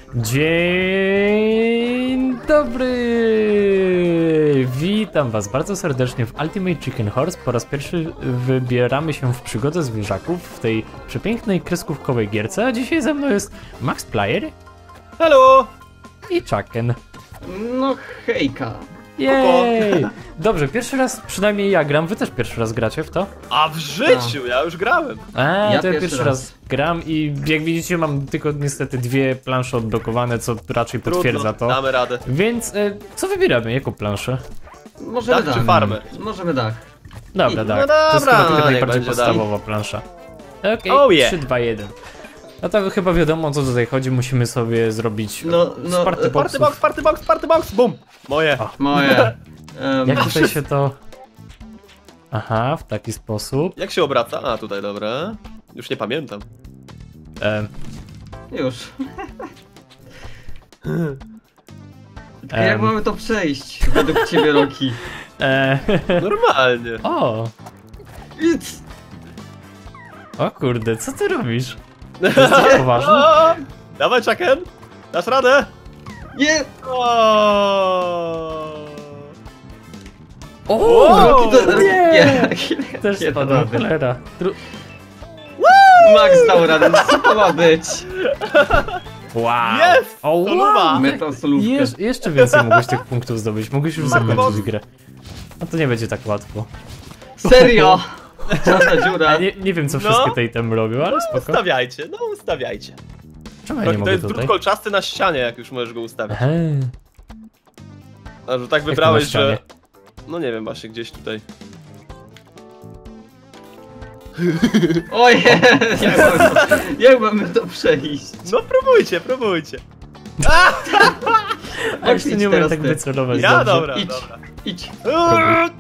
Dzień dobry! Witam was bardzo serdecznie w Ultimate Chicken Horse. Po raz pierwszy wybieramy się w przygodę zwierzaków w tej przepięknej kreskówkowej gierce, a dzisiaj ze mną jest Max Player. Hello! I Chucken. No hejka. Jej! Dobrze, pierwszy raz przynajmniej ja gram, wy też pierwszy raz gracie w to? A w życiu, ja już grałem. Ja to ja pierwszy raz gram i jak widzicie mam tylko niestety 2 plansze odblokowane, co raczej potwierdza to. Damy radę. Więc co wybieramy? Jaką planszę? Możemy Dach czy farmę? Możemy dach. Dobra, tak. No To jest dobra, chyba taka niech najbardziej będzie podstawowa plansza. Okej, Oh yeah. 3, 2, 1. No to chyba wiadomo o co tutaj chodzi, musimy sobie zrobić z party boxów. Party box, bum! Moje. Moje. Jak tutaj się to... Aha, w taki sposób. Jak się obraca? A, tutaj, dobra. Już nie pamiętam. Już. Jak mamy to przejść według ciebie, Roki? Normalnie. O! Idź! O kurde, co ty robisz? Jesteś poważny? O! Dawaj, Chucken! Dasz radę? Nie! O! Roki to... Nie! Też Nie, spadła dobra. cholera. Max dał radę, co to ma być? Wow! Jest! O, Soluba! wow! Metasolówkę. Jeszcze więcej mogłeś tych punktów zdobyć, mogłeś już Bardzo zakończyć mocno. grę. No to nie będzie tak łatwo. Serio? Czarna dziura. Ja nie wiem co wszystkie te itemy robią, ale spoko. Ustawiajcie, no ustawiajcie. Czemu ja nie To mogę jest tutaj? drut kolczasty na ścianie, jak już możesz go ustawić. Eee, A że tak jak to wybrałeś, na ścianie? że... No nie wiem, właśnie gdzieś tutaj. Ojej! Jak mamy to przejść? No próbujcie. A jeszcze idź nie umiem teraz tak ty. wycelować Ja, dobrze. dobra, Idź, dobra. idź. Kurde.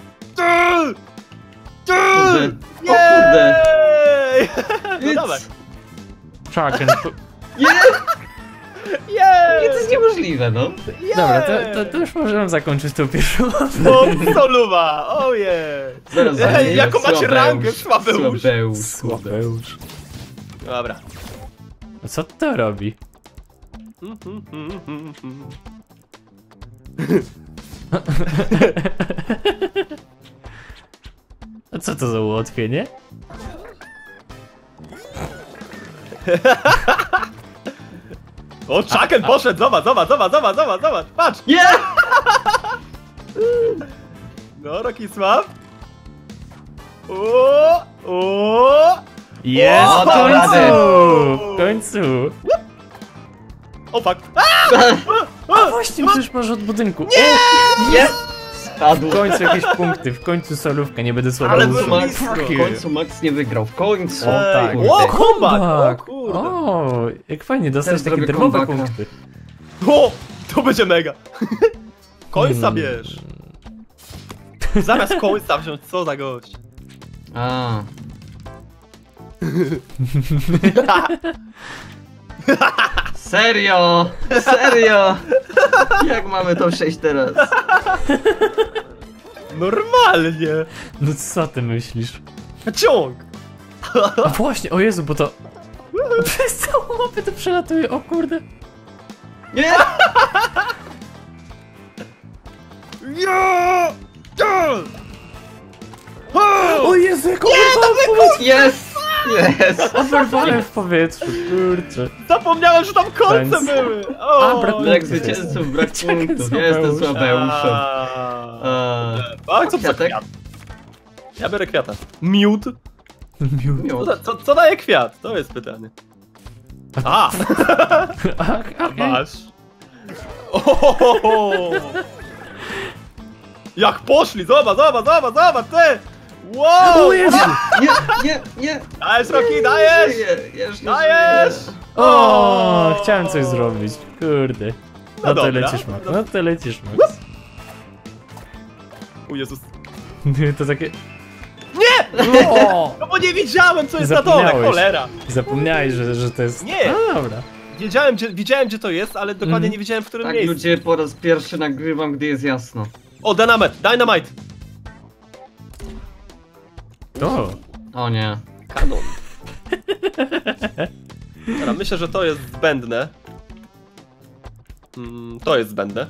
Kurde. O kurde. Jej! No Idź. dawaj. Chucken, Nie! Jej! Nie, to jest niemożliwe, no. dobra, to już możemy zakończyć tą pierwszą. O, soluba! Ojej! Zaraz Ej, jaką macie Słabeusz. rangę, Słabeusz? Słabeusz. Dobra. A co to robi? A co to za ułatwienie? O, Chucken poszedł, zobacz, patrz! Nie! No, Rocky Swap. O! Jest! O, W dał radę. końcu! W końcu! O, fuck! A właśnie, przecież masz od budynku. Nie! Spadł. W końcu jakieś punkty, w końcu solówka, nie będę Ale słabo było Max, blisko. w końcu Max nie wygrał, w końcu. O, tak. Ej, o, kombat! O, Tak. kurde! O, jak fajnie, dostać Też takie zrobię darmowe comebacka. punkty. O! To będzie mega! Końca bierz! Zamiast końca wziąć, co za gość! A. Serio? Serio? Jak mamy to przejść teraz? Normalnie! No co ty myślisz? Ciąg! A właśnie, o Jezu, bo to... Przez całą mapę to przelatuje, o kurde. Nie! Ja! O Jezu, jak Jest! Jest! oberwałem w powietrzu, kurczę. Zapomniałem, że tam kolce Tańc. były! O! A, brak Brak punktów zwycięzców, brak Czekaj, punktów. Ja jestem Słabeusz. Słabeuszem. A co to za Kwiatek? kwiat? Ja biorę kwiata. Miód? Miód. Co daje kwiat? To jest pytanie. A! Okay. Masz. Ohohoho. Jak poszli! Zobacz, ty! Wow! O Jezu! Nie! Dajesz, Rocky, dajesz! Jeszcze Dajesz! O, chciałem coś zrobić, kurde. No to dobra. lecisz, Max, no to lecisz, Max. O Jezus. To takie... Nie! O! No bo nie wiedziałem, co jest na dole, Zapomniałeś. cholera! Zapomniałeś, że to jest... Nie. A, dobra. Widziałem, gdzie to jest, ale dokładnie nie wiedziałem, w którym Tak, miejscu. ludzie, po raz pierwszy nagrywam, gdy jest jasno. O, dynamite! O! O nie. Kanon. Dobra, myślę, że to jest zbędne. To jest zbędne.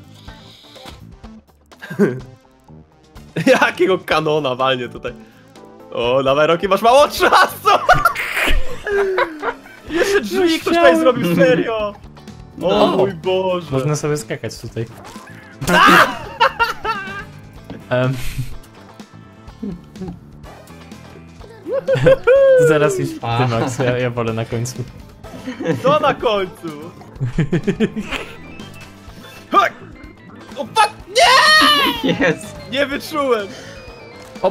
Jakiego kanona walnie tutaj. O, dawaj Roki, masz mało czasu! Jeszcze drzwi ktoś tutaj zrobił, serio! O mój Boże! Można sobie skakać tutaj. Zaraz idź ty, Max, ja wolę na końcu. Co na końcu? Chodź! O fuck! Nie! Jest! Nie wyczułem! O!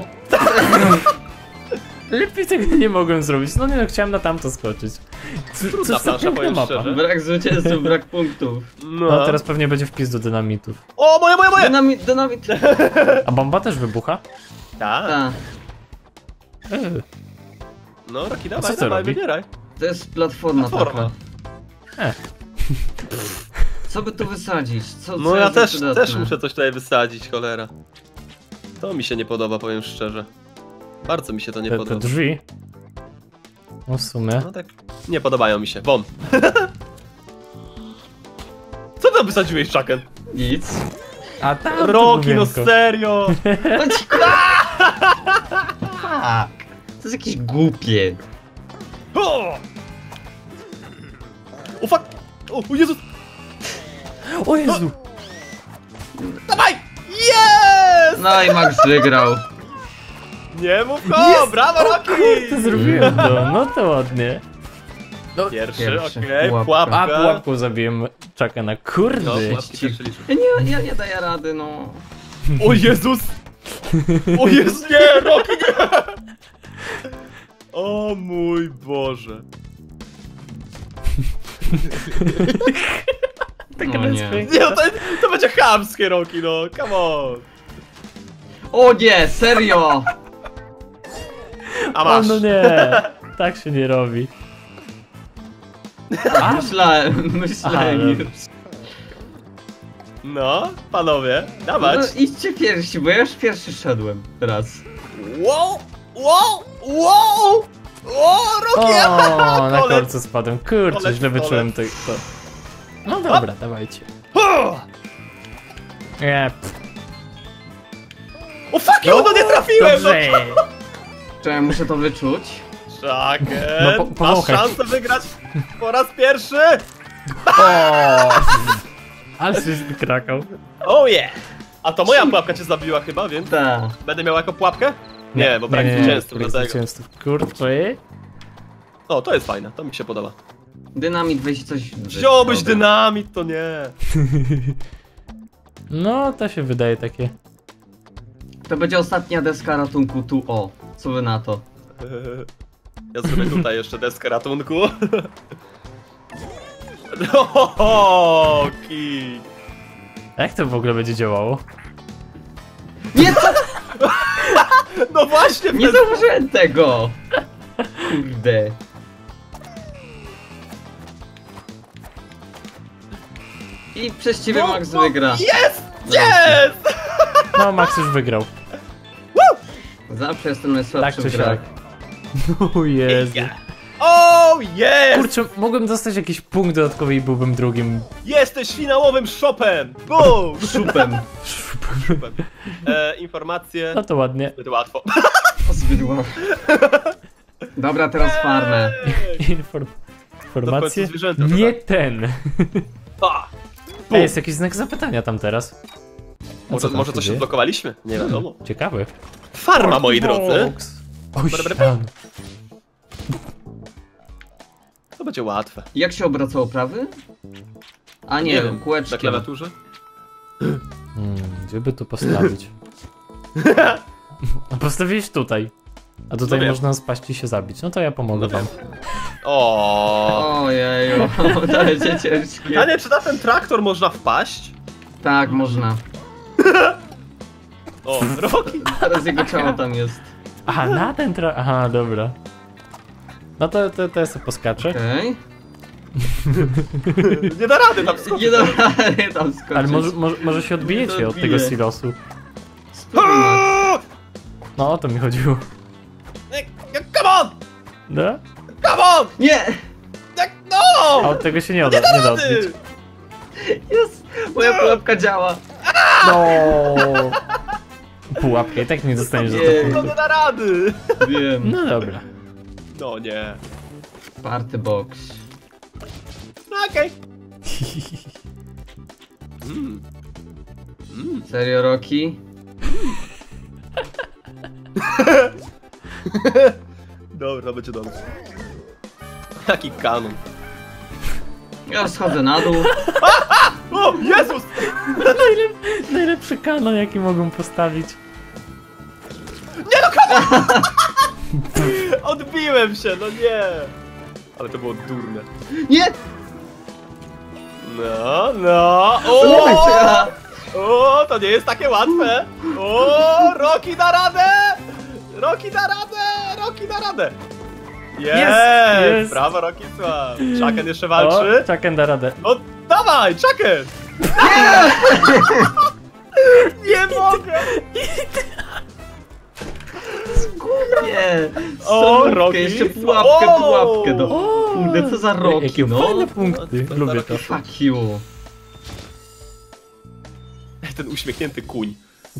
Lepiej tego nie mogłem zrobić. No nie no, chciałem na tamto skoczyć. Trudna plansza, powiem szczerze. Brak zwycięzców, brak punktów. No teraz pewnie będzie wpis do dynamitów. O, moje! Dynamit! A bomba też wybucha? Tak. Ta. No, Roki, co to dawaj, robi? wybieraj. To jest platforma Platforma. taka. Co by tu wysadzić? Co No jest ja przydatne? też muszę coś tutaj wysadzić, cholera. To mi się nie podoba, powiem szczerze. Bardzo mi się to nie Te podoba. drzwi. No w sumie. No tak, nie podobają mi się. Won. Co tam wysadziłeś, Chucken? Nic. A tam Roki, no serio! No ci Tak. To jest jakieś głupie. O! O fuck! O Jezus! O Jezu! Dawaj! Yes! No i Max wygrał. Nie mów go! Brawo, Roki! Kurde, zrobiłem to, no to ładnie. No, Pierwszy, Pierwszy. okej, Pułapka. pułapka. a pułapką zabiłem Chuckena, No, kurde. pułapki pierwszy liczę. Nie daję rady, no. O Jezus! O Jezus, nie! Roki, nie! O mój Boże. Taka No nie. bezpiękna. Nie, no to będzie chamskie, Roki, no, come on. O nie, serio! A O masz. no nie, tak się nie robi. Myślałem Aha, już. No, panowie, No dawać. idźcie pierwsi, bo ja już pierwszy szedłem. Raz. Wow! Wow! Wow! O, Roki! O, na Kolec. kolce spadłem. Kurczę, Kolec, źle wyczułem to. No dobra, dawajcie. Nie, O fuck you, no nie trafiłem! No. dobrze. Czekaj, muszę to wyczuć. Chucken, No, masz powąchaj. szansę wygrać po raz pierwszy? O, ale się wykrakał. Oh yeah! A to moja pułapka cię zabiła chyba, więc Ta. będę miał jako pułapkę? Nie, bo brak zwycięstwa brak dlatego. zwycięstw. Kurczę. O, to jest fajne, to mi się podoba. Dynamit, weź coś. Wziąłbyś Dobra. dynamit, to nie. No, to się wydaje takie. To będzie ostatnia deska ratunku tu o. Co wy na to? Ja zrobię tutaj jeszcze deskę ratunku. Roki! Jak to w ogóle będzie działało? Nie, co? No właśnie, Nie zauważyłem tego! Kurde. I przez ciebie Max wygra. Jest! Jest! No, Max już wygrał. Zawsze jestem Tak najsłabszy czy w grach. siak. O Jezu. Oh yes! Kurczę, mogłem dostać jakiś punkt dodatkowy i byłbym drugim. Jesteś finałowym shopem! Boom! Szupem. Shopem. Informacje. No to ładnie. Zbyt łatwo. Zbyt łatwo. Dobra, teraz farmę. końcu Informacje? zwierzęta, Nie tak. ten. Pa! Ej, jest jakiś znak zapytania tam teraz. A Może, co tam może coś dzieje? odblokowaliśmy? Nie wiadomo. Ciekawe. Farma, moi drodzy. Oj, Bra, bra, bra. tam. To będzie łatwe. Jak się obracało prawy? A nie, wiem, na kółeczkiem. klawiaturze? Gdzie by tu postawić? No postawiłeś tutaj. A tutaj No wiem. można spaść i się zabić. No to ja pomogę No wam. O. Ojeju, to będzie ciężkie. A nie, czy na ten traktor można wpaść? Tak, można. O, Roki. Teraz jego ciało tam jest. Aha, na ten Aha, dobra. No to ja sobie poskaczę. Okej. Nie da rady tam skoczyć. Nie da rady tam skoczyć. Ale może się odbijecie od tego Odbiję. silosu. Spróbujmy. No o to mi chodziło. Come on! No? Come on! Nie! No! A od tego się nie Nie da da odbić. rady! Jest! Moja pułapka działa. No. Pułapkę i tak nie dostaniesz za to Ojej. No punktu. nie da rady! Wiem. No dobra. No nie. Party box. No okej. Mm. Serio, Rocky? Dobra, będzie dobrze. Jaki kanon. Ja schodzę na dół. O, Jezus! Najlepszy kanon, jaki mogą postawić. Odbiłem się, no nie! Ale to było durne. Nie! No, no! Ja. O, to nie jest takie łatwe! O, Rocky da radę! Rocky da radę! Rocky da radę! Jest! Brawo, Rocky Sław! Chucken jeszcze walczy? O, Chucken da radę. No dawaj, Chucken! Nie mogę! Nie! O, Solówkę, Rocky. jeszcze pułapkę, O! pułapkę do... O! Kurde, co za Rocky, Jakie no! fajne punkty. To Lubię to. Fuck you. Ten uśmiechnięty kuń.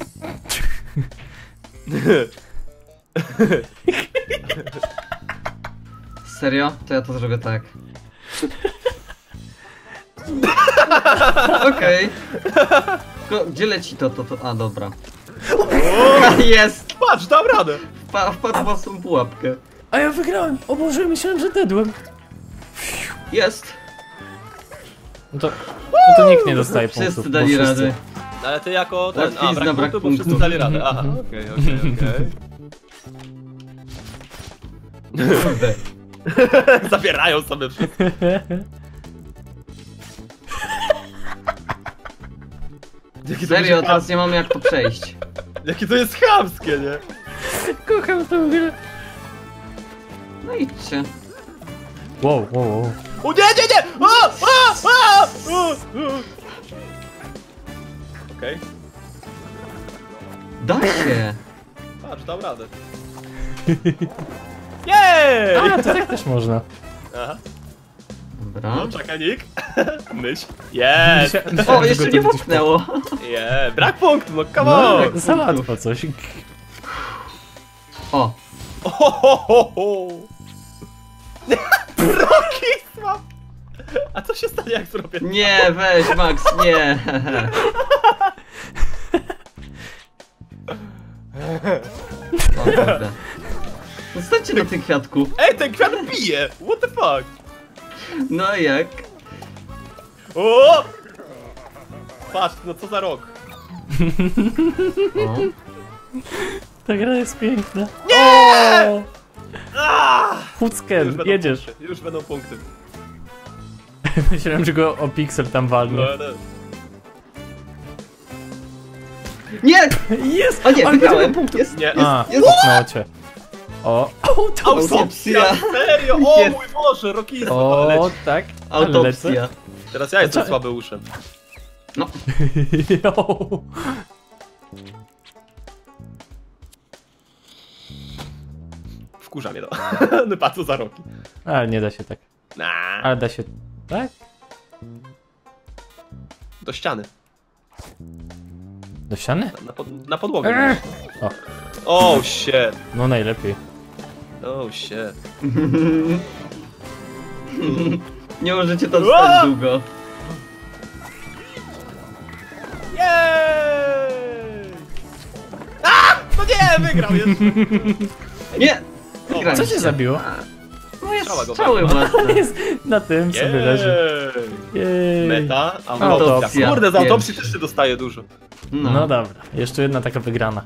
Serio? To ja to zrobię tak. Okej. Tylko gdzie leci to? A, dobra. Jest! Patrz, dam radę! Wpadł w własną pułapkę. A ja wygrałem! O Boże, myślałem, że dedłem. Jest! No to nikt nie dostaje punktów. Wszyscy bo dali wszyscy. radę. Ale ty jako ten... Łatwizna, brak bo punktu. wszyscy dali radę. Aha, okej. Kurde. Zabierają sobie wszystko. Jakie to Serio, będzie teraz nie mamy jak to przejść. Jakie to jest chamskie, nie? Kocham tę grę. No idźcie. Wow. O nie, nie, nie! Okej. Da się! Patrz, dam radę. Jej! A, to tak też można. Aha. Dobra. No, czekanik. Myśl. Jest! O, jeszcze nie popchnęło. Yeah. Brak punktu, no come No, on! jak za łatwo coś. O, Ohohoho. Rocky Sław! A co się stanie, jak zrobię? nie, weź Max, nie. O kurde. Zostańcie na tym kwiatku. Ej, ten kwiat bije! What the fuck? No i jak? O! Patrz, no co za rok. O. Ta gra jest piękna. Nie! Ah! Hucken, będą jedziesz. punkty, już będą punkty. Myślałem, że go o piksel tam walnie. No, no. Nie! Jest! O nie, Ale wygrałem. będzie punkt. Jest, Nie. A, jest. popchnęło cię. O, Autopsja! Autopsja. Serio? O Jest. mój Boże, Rocky Sław, o, leci. tak. Ale lecę. Autopsja. Teraz ja jestem Co? słabeuszem. No, Jo. Wkurza mnie to. No patrz, co za Rocky. Ale nie da się tak. Nah. Ale da się... Tak? Do ściany. Do ściany? Na podłogę. O, Oh shit. no najlepiej. Oh shit. nie możecie tam stać długo. Jej! A! No nie, wygrał jeszcze. Nie! O, Co Wygraliście. cię zabiło? No jest Strzała go strzały własne. Jest na tym sobie leży. Jej. Meta, Autopsja. autopsja. Kurde, z autopsji Pierwszy. też się dostaje dużo. No dobra, jeszcze jedna taka wygrana.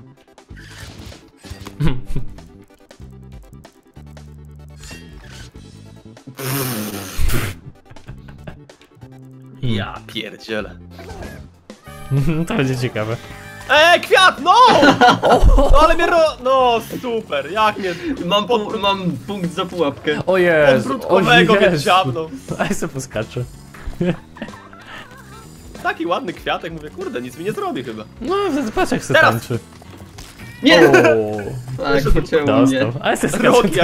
Ja pierdzielę. To będzie ciekawe. Kwiat, no! No ale mnie no super, jak mnie... Mam punkt za pułapkę. O Jezu, o Brudkowego mnie Jezu. dziabnął. A ja sobie poskaczę. Taki ładny kwiatek, mówię, kurde, nic mi nie zrobi chyba. No, patrz jak se Teraz. tańczy. Nie! O, Tak, pocięło mnie. dostał. A ja sobie Roki skaczę. jak...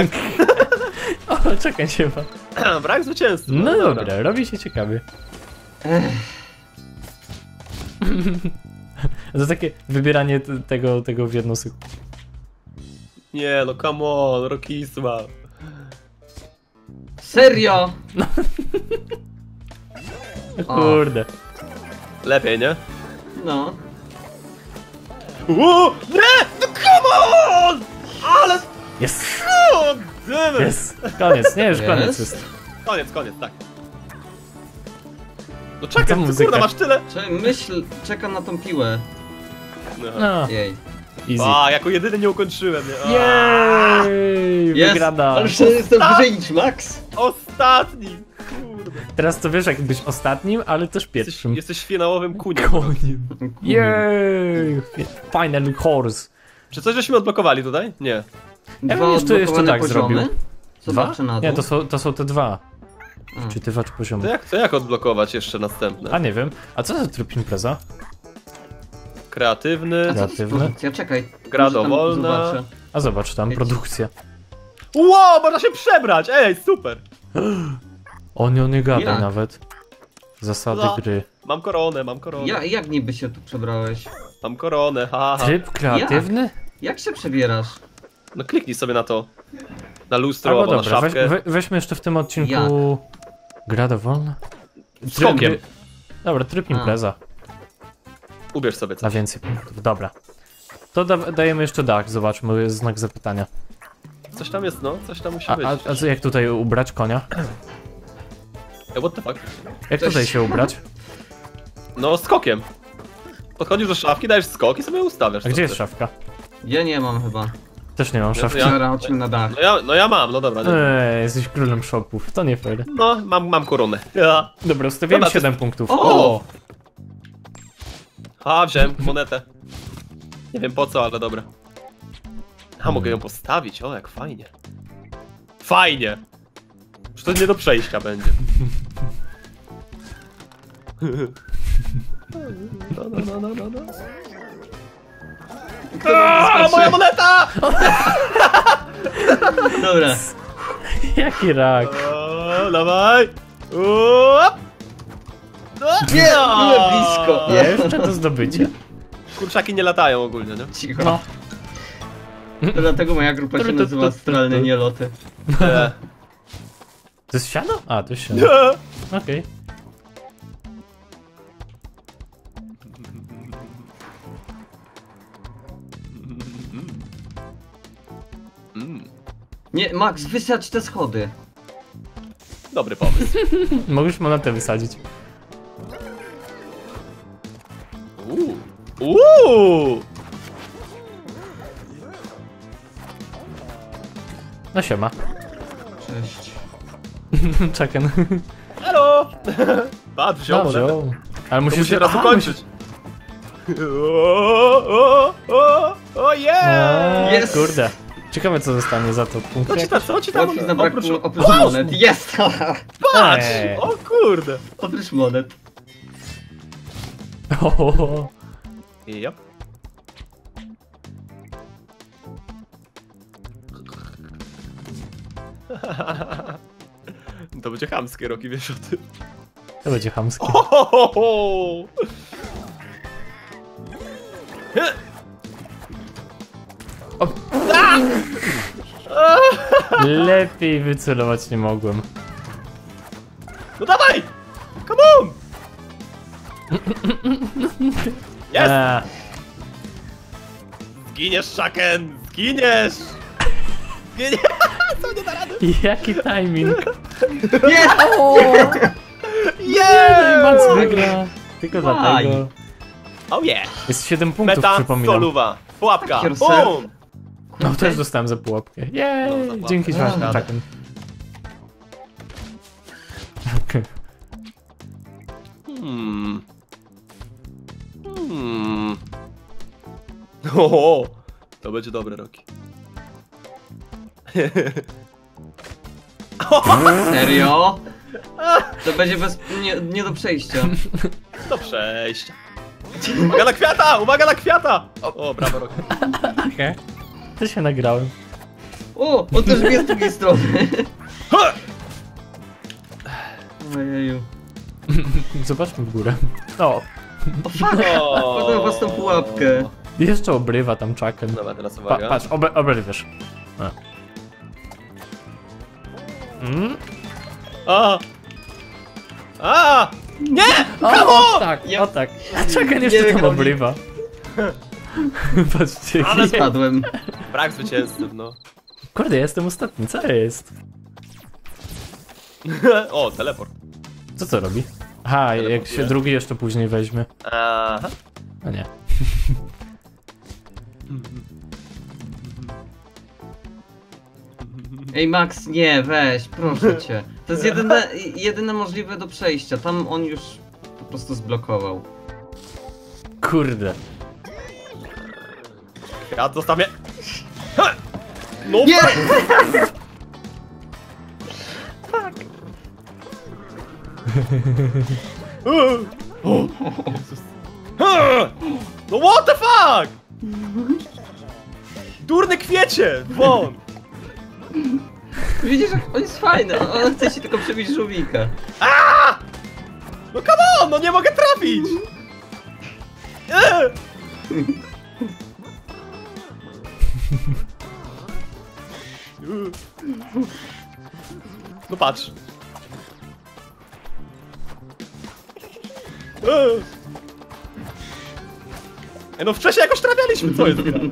O, czekaj się ma. Brak zwycięstwa. No dobra, robi się ciekawie. Ech, To takie wybieranie tego w jedną sekundę. Nie no, come on, Rokisma. Serio? Kurde. Lepiej, nie? No. Nie! No come on! Ale... Jest, Damn it. jest. Koniec, nie, już Jest? koniec jest. Koniec, tak. No Ta czekaj, ty muzyka. kurde, masz tyle. Czekam na tą piłę. No, Jej. easy. A, jako jedyny nie ukończyłem, nie? Jej, Jest! wygrana. Ale że jestem wyżej niż Max. Ostatni! Kurde. Teraz to wiesz, jak być ostatnim, ale też pierwszym. Jesteś finałowym kuniem. Koniem. Jej! Final horse. Czy coś żeśmy odblokowali tutaj? Nie. Ja Dwa bym jeszcze odblokowane tak poziomy. zrobił. Zobaczę na Nie, dół. to są te dwa. A. Czy te dwa poziomy? To jak odblokować jeszcze następne? A nie wiem. A co za tryb impreza? Kreatywny. A co to jest kreatywne? produkcja? Czekaj. Gra Może tam dowolna. zobaczę. A zobacz tam, produkcja. Wow, można się przebrać! Ej, super! O nie gadaj Jak? nawet. Zasady No. gry. Mam koronę, mam koronę. Jak niby się tu przebrałeś? Mam koronę, ha, ha. Tryb kreatywny? Jak się przebierasz? No kliknij sobie na to. Na lustro Albo albo na dobra, szafkę. weźmy jeszcze w tym odcinku... Gra dowolna? Skokiem. Dobra, tryb A. impreza. Ubierz sobie Na coś. więcej punktów, dobra. To dajemy jeszcze dach, zobaczmy, jest znak zapytania. Coś tam jest, no. Coś tam musi A być. co, jak tutaj ubrać konia? What the fuck? Jak Coś- tutaj się ubrać? No, skokiem. Podchodzisz do szafki, dajesz skok i sobie ustawiasz. A co gdzie jest chcesz. szafka? Ja nie mam chyba. Też nie mam szafki. Dobra, chodźmy na dach. No ja mam, no dobra. Nie. Jesteś królem shopów, to nie fair. No, mam koronę. Ja. Dobra, ustawiłem Dobra, to 7 punktów. O! A, wziąłem monetę. Nie wiem po co, ale dobra. A, mogę ją postawić, o jak fajnie. Fajnie! Już to nie do przejścia będzie. No. A, moja moneta! Dobra. Jaki rak. O, dawaj! Uop! No, Nie, byłem blisko. Nie. Jeszcze to zdobycie. Kurczaki nie latają ogólnie, nie? Cicho. No. To dlatego moja grupa się nazywa Astralne Nieloty. To jest siano? A, to jest siano. Okej. Nie, Max, wysadź te schody. Dobry pomysł. Możesz monetę wysadzić. Uuu! No siema. Cześć. Czekaj. Hello! Patrz, wziął Dobrze. monetę. Ale To musisz musi teraz Aha, ukończyć. O yeah! Jest! Kurde. Ciekawe co zostanie za to punkt. Co ci tam Łatwiej nam brakło oprócz Patrz! monet. Jest! Patrz! Ej. O kurde! Oprócz monet. O, Yep. To będzie chamskie, Roki, wiesz o tym. to będzie chamskie. Ohohoho! Lepiej wycelować nie mogłem. No dawaj! Come on! Jest! Zginiesz, Shaken! Zginiesz! Zginiesz! Co nie da rady? Jaki timing. Nie! Yeah! Max wygra. Tylko Faj. dlatego. Oh yeah! Jest 7 punktów, Meta przypominam. soluwa. Pułapka. Kierser. Boom! No też dostałem za pułapkę. Jej! No, za pułapkę. Dzięki A. za Chucken. O, to będzie dobre, Roki. Serio? To będzie nie do przejścia. Do przejścia. Uwaga na kwiata! Uwaga na kwiata! O, brawo, Roki. Okej. To się nagrałem. O, on też bije z drugiej strony. Ha! Ojeju. Zobaczmy w górę. O. O fuck! Wpadłem w własną pułapkę. Jeszcze obrywa tam Chucken. Dobra, teraz uwaga. Patrz, obrywiesz. Nie! O tak, Ja- o tak. Chucken jeszcze wiem, tam jak obrywa. Patrzcie. Ale spadłem. Brak zwycięzców, no. Kurde, ja jestem ostatni, co jest? O, teleport. Co robi? Aha, jak Teleportuje. się drugi jeszcze później weźmie. Aha. A nie. Ej Max, nie, weź, proszę cię. To jest jedyne możliwe do przejścia. Tam on już po prostu zblokował. Kurde. Ja zostawię. No Nie! O, Jezus. No what the fuck! Durny kwiecie! Won! Widzisz, jak on jest fajny, on chce ci tylko przebić żółwika. No come on, no nie mogę trafić! No patrz. No wcześniej jakoś trafialiśmy, co jest grane?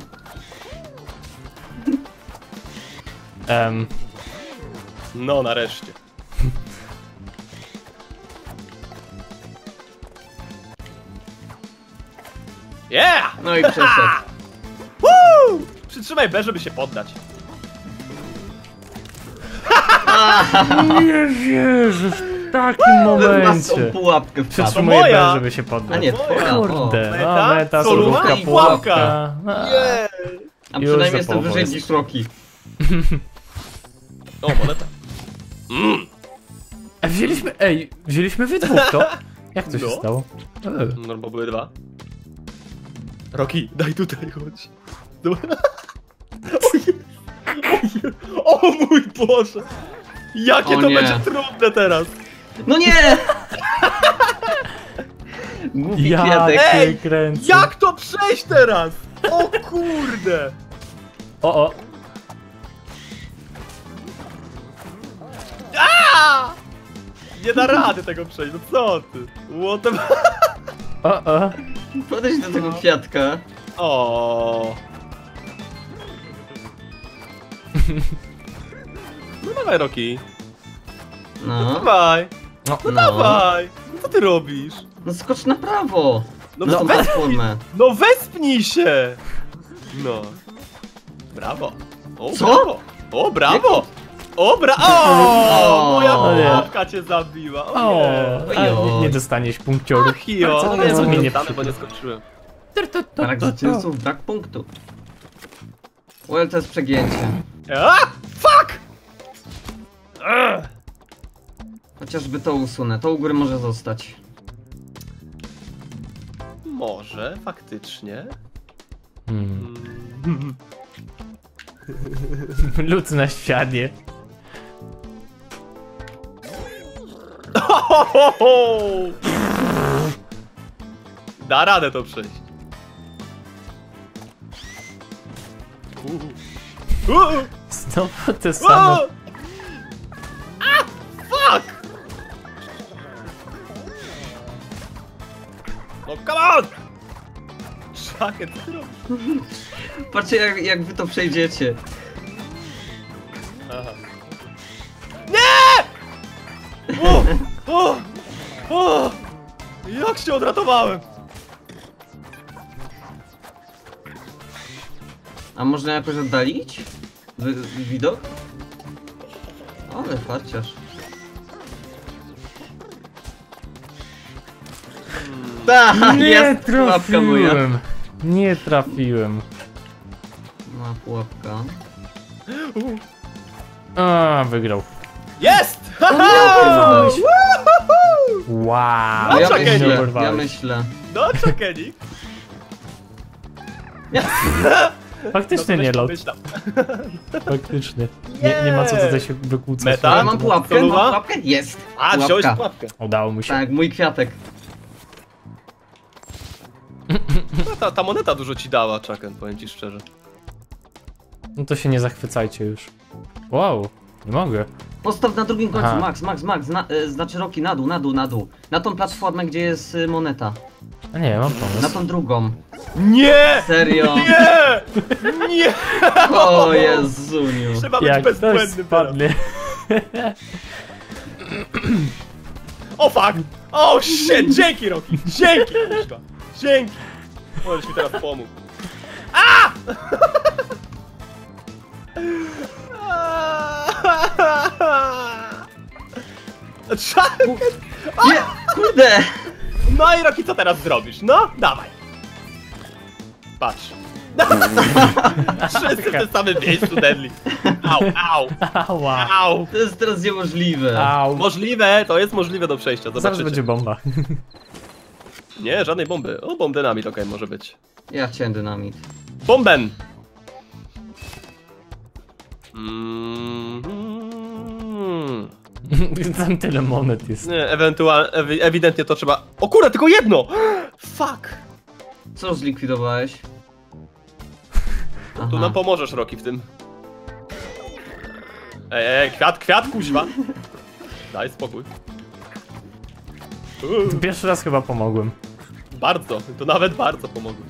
No nareszcie. Yeah! No i przeszedł. Woo! Przytrzymaj B, żeby się poddać. Nie wierzę w takim W momencie. własną pułapkę wpadł. Przytrzymuję moja. B, żeby się poddać. A nie, twoja. O. Kurde, Meta? no meta, Solówka solówka, i pułapka. Nie! A Już przynajmniej za jestem połową wyżej jest. niż Rocky. O, moneta. Wzięliśmy wy dwóch, to? Jak to się No. stało? No bo były dwa. Rocky, daj tutaj, chodź. Dobra. O mój Boże! Jakie O to nie. będzie trudne teraz! No nie! Głupi Ja kwiatek. Ej, kręcę. Jak to przejść teraz? O kurde! O, A! Nie da rady tego przejść, no co ty? What the... o. Podejdź do tego kwiatka. O. No dawaj, Rocky. No. Dawaj, No, No. dawaj. Co ty robisz? No skocz na prawo. No, Na tą wespnij, platformę. no wespnij się! No. Brawo. O, Co? brawo. O, brawo. O, O, moja nie. pułapka cię zabiła. O, O, nie. ale nie dostaniesz punkciorów. Ach, jo, Co no to nie, jest? co Nie nie dostanę, bo nie skończyłem. Brak zwycięzców, brak punktu. Well, to jest przegięcie. A! Fuck! Chociażby to usunę, to u góry może zostać. Może, faktycznie. Lud na ścianie. Da radę to przejść. Znowu te same. Fuck! No come on! Szakie, co ty robisz? Patrzcie jak wy to przejdziecie. Aha. Nie! O! O! O! Jak się odratowałem? A można jakoś oddalić? Widok? Ale farciarz. Nie Jest pułapka moja. trafiłem. Nie trafiłem. Ma pułapka. A, wygrał. Jest! Urwałeś. Wow. No ja czekaj, nie myślę, ja urwałeś. myślę. No, Chuckenik. Faktycznie nie lot. Myślałem. Faktycznie. Nie ma co tutaj się wykłócać. Meta? Ja mam pułapkę, Soluwa? mam pułapkę? Jest! A, wziąłeś Pułapka. pułapkę. Udało mu się. Tak, mój kwiatek. ta moneta dużo ci dała, Chucken, powiem ci szczerze. No to się nie zachwycajcie już. Wow, nie mogę. Postaw na drugim końcu, Aha. Max, znaczy Roki, na dół. Na tą platformę, gdzie jest moneta. A nie, mam Na pomysł. tą drugą. Nie! Serio? Nie! Nie! O Jezuniu. Trzeba być Jak ktoś bezbłędny teraz. spadnie. O fuck! O shit! Dzięki, Roki! Dzięki, kuźwa! Dzięki! Możesz mi teraz pomógł. A! Chucken! Nie, kurde! No i Roki, co teraz zrobisz? No, dawaj! Patrz. Wszyscy w tym samym miejscu, Deadly. Au. Ała. Au. To jest teraz niemożliwe. Au. Możliwe, to jest możliwe do przejścia, Zaraz zobaczycie. będzie bomba. Nie, żadnej bomby. O, bomb dynamit, okej, może być. Ja chciałem dynamit. Bomben! Tam tyle monet jest. Nie, ewidentnie to trzeba... O kurde, tylko jedno! Fuck! Co zlikwidowałeś? Aha. Tu nam pomożesz, Roki, w tym. Kwiat, kuźwa! Daj spokój. Pierwszy raz chyba pomogłem. Bardzo, to nawet bardzo pomogłeś.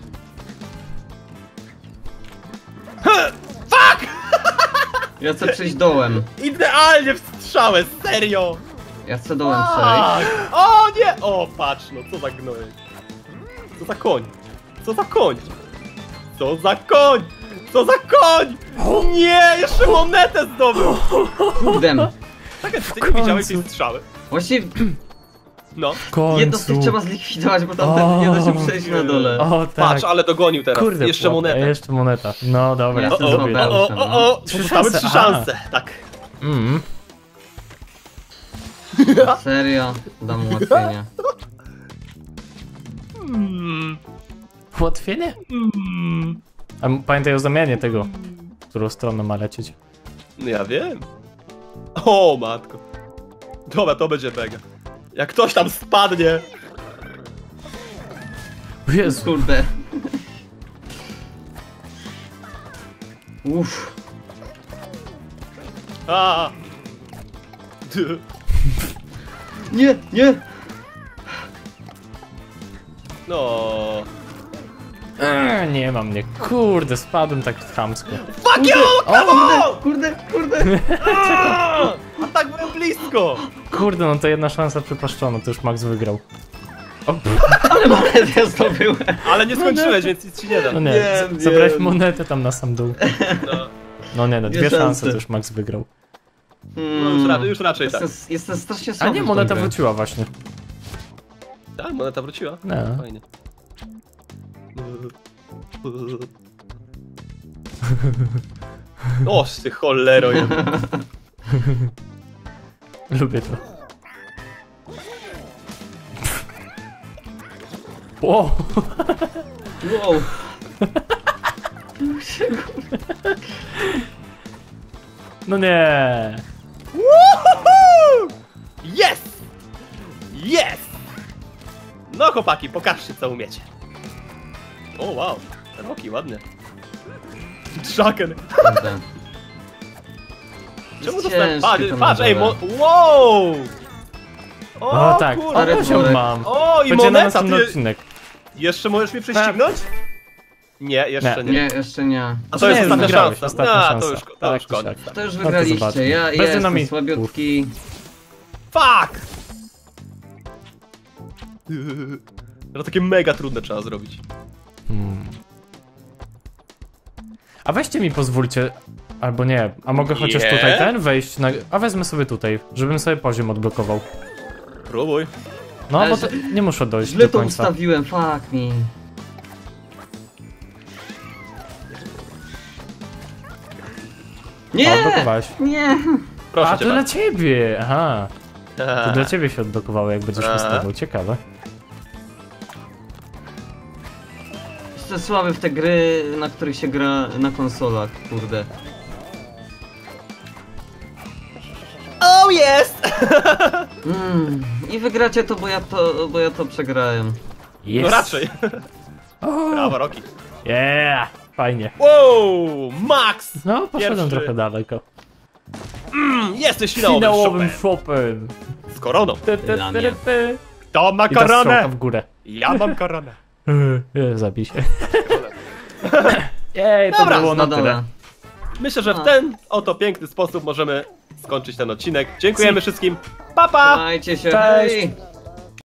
Ja chcę przejść dołem. Idealnie w strzałę, serio! Ja chcę dołem przejść. O nie! O, patrz, no co za gnojek. Co za koń? Co za koń? Co za koń? Co za koń? Nie, jeszcze monetę zdobył! Kurde. Tak, ty nie widziałeś tej strzały? Właściwie No. W końcu. jedno z tych trzeba zlikwidować, bo tamten nie da się przejść na dole. O tak. Patrz, ale dogonił teraz. Kurde, jeszcze monetę. Jeszcze moneta. No dobra, Ja to chcę zrobię. zobaczyć. O, Trzy zostały szanse, 3 aha. szanse. Tak. Mm. Serio? Dam ułatwienie. Ułatwienie? A pamiętaj o zamianie tego, w którą stronę ma lecieć. No ja wiem. O, matko. Dobra, to będzie mega. Jak ktoś tam spadnie. O Jezu. Kurde. Uff. A. Nie! No. Nie mam mnie. Kurde, spadłem tak chamsko. Fuck you! Come on! Kurde! A tak byłem blisko. Kurde, no to jedna szansa przypaszczona, to już Max wygrał. O, Ale monetę zdobyłem. Ale nie skończyłeś, więc nic ci nie da. no nie, Wiem, zabrałeś wiem. monetę tam na sam dół. No, No nie, no Dwie dwie szanse szanse. to już Max wygrał. no już raczej tak. Jestem strasznie A słaby. nie, w tą moneta grę. wróciła właśnie. Tak, moneta wróciła. No. Fajnie. O, ty cholero jedna. Lubię to. O! Wow. No nie! Woohoo! Yes! Yes! No chłopaki, pokażcie co umiecie. O wow, Roki, ładnie. Chucken. Kurde. Czemu Jest dostałem... ciężkie to Patrz, na ej, dole. wow! O tak, kurde. Stary poziom człowiek. mam. O, i Będzie na moneta, następny ty... odcinek. Jeszcze możesz mnie prześcignąć? Nie, jeszcze nie. Nie, jeszcze nie. A to jest Nie, ostatnia wygrałeś, szansa. ostatnia No, szansa. to już Tak, koniec. tak. To już No to wygraliście. zobaczmy. Ja Bez jestem dynamitu. słabiutki. Fuck! No takie mega trudne trzeba zrobić. A weźcie mi pozwólcie, albo nie, a mogę chociaż Nie? tutaj wejść na... A wezmę sobie tutaj, żebym sobie poziom odblokował. Próbuj. No, Ale bo to nie muszę dojść Źle do to końca. ustawiłem, fuck me. A, Nie! odblokowałeś. Nie! Proszę A, cię to dla bardzo. ciebie! Aha, to dla Eee. ciebie się odblokowało, jak będziesz A. ustawiał. Ciekawe. Jestem słaby w te gry, na których się gra na konsolach, kurde. Oh jest! I wygracie to, bo ja to przegrałem. Jest. No raczej. Brawo, Rocky. Yeah! Fajnie. Wow, Max! No, poszedłem Pierwszy. trochę daleko. Jesteś finałowym Finałowym shopem. shopem. Z koroną. Dla mnie. Kto ma I ta strzałka koronę? w górę. Ja mam koronę. Zabij się. Jej, to Dobra, było na Na tyle. dole. Myślę, że w ten oto piękny sposób możemy skończyć ten odcinek. Dziękujemy wszystkim. Pa, pa! Trzymajcie się, Cześć. hej!